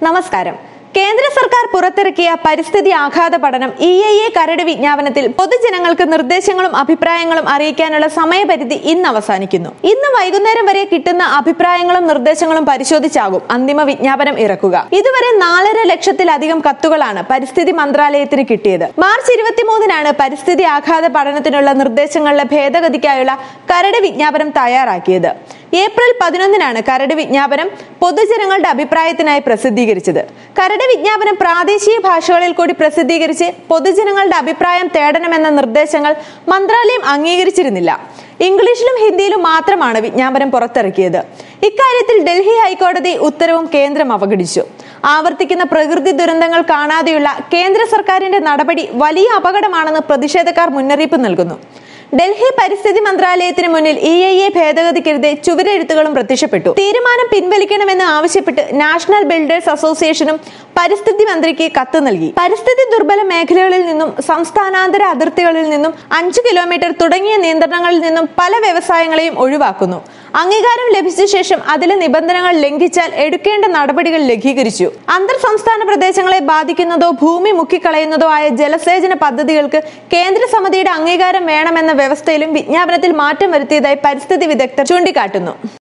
നമസ്കാരം. കേന്ദ്ര സർക്കാർ പുറത്തിറക്കിയ പരിസ്ഥിതി ആഘാത പഠനം ഇഐഎ കരട് വിജ്ഞാപനത്തിൽ പൊതുജനങ്ങൾക്ക് നിർദ്ദേശങ്ങളും അഭിപ്രായങ്ങളും അറിയിക്കാനുള്ള സമയപരിധി ഇന്ന് അവസാനിക്കുന്നു. ഇന്ന് വൈകുന്നേരം വരെ കിട്ടുന്ന അഭിപ്രായങ്ങളും നിർദ്ദേശങ്ങളും പരിശോധിച്ചാകും അന്തിമ വിജ്ഞാപനം ഇറക്കുക. ഇതുവരെ 4.5 ലക്ഷത്തിലധികം കത്തുകളാണ് പരിസ്ഥിതി മന്ത്രാലയത്തിന് കിട്ടിയത്. മാർച്ച് 23-നാണ് പരിസ്ഥിതി ആഘാത പഠനത്തിനുള്ള നിർദ്ദേശങ്ങളുടെ ഭേദഗതിക്കായുള്ള കരട് വിജ്ഞാപനം തയ്യാറാക്കിയത്. ഏപ്രിൽ 11-നാണ് കരട് വിജ്ഞാപനം പൊതുജനങ്ങളുടെ അഭിപ്രായത്തിനായി പ്രസിദ്ധീകരിച്ചത്. കരട് വിജ്ഞാപനം പ്രാദേശിക ഭാഷകളിൽ കൂടി പ്രസിദ്ധീകരിച്ച് പൊതുജനങ്ങളുടെ അഭിപ്രായം തേടണമെന്ന നിർദ്ദേശങ്ങൾ മന്ത്രാലയം അംഗീകരിച്ചിരുന്നില്ല. ഇംഗ്ലീഷിലും ഹിന്ദിയിലും മാത്രമാണ് വിജ്ഞാപനം പുറത്തിറക്കിയത്. ഇക്കാര്യത്തിൽ ഡൽഹി ഹൈക്കോടതി ഉത്തരവും കേന്ദ്രം അവഗണിച്ചു. ആവർത്തിക്കുന്ന പ്രകൃതി ദുരന്തങ്ങൾ കാണാതെയുള്ള കേന്ദ്ര സർക്കാരിന്റെ നടപടി വലിയ അപകടമാണെന്ന് പ്രതിഷേധക്കാർ മുന്നറിയിപ്പ് നൽകുന്നു. ഡൽഹി പരിസ്ഥിതി മന്ത്രാലയത്തിന് മുന്നിൽ ഇഐഎ ഭേദഗതിക്കെതിരെ ചുവരെഴുത്തുകളും പ്രത്യക്ഷപ്പെട്ടു. തീരുമാനം പിൻവലിക്കണമെന്ന് ആവശ്യപ്പെട്ട് നാഷണൽ ബിൽഡേഴ്സ് അസോസിയേഷനും പരിസ്ഥിതി മന്ത്രിക്ക് കത്ത് നൽകി. പരിസ്ഥിതി ദുർബല മേഖലകളിൽ നിന്നും സംസ്ഥാനാന്തര അതിർത്തികളിൽ നിന്നും 5 കിലോമീറ്റർ തുടങ്ങിയ നിയന്ത്രണങ്ങളിൽ നിന്നും പല വ്യവസായങ്ങളെയും ഒഴിവാക്കുന്നു. അംഗീകാരം ലഭിച്ച ശേഷം അതിലെ നിബന്ധനകൾ ലംഘിച്ചാൽ എടുക്കേണ്ട നടപടികൾ ലഘൂകരിച്ചു. അന്തർ സംസ്ഥാന പ്രദേശങ്ങളെ ബാധിക്കുന്നതോ ഭൂമി മുക്കിക്കളയുന്നതോ ആയ ജലസേചന പദ്ധതികൾക്ക് കേന്ദ്ര സമിതിയുടെ അംഗീകാരം വേണമെന്ന വ്യവസ്ഥയിലും വിജ്ഞാപനത്തിൽ മാറ്റം വരുത്തിയതായി പരിസ്ഥിതി വിദഗ്ധർ ചൂണ്ടിക്കാട്ടുന്നു.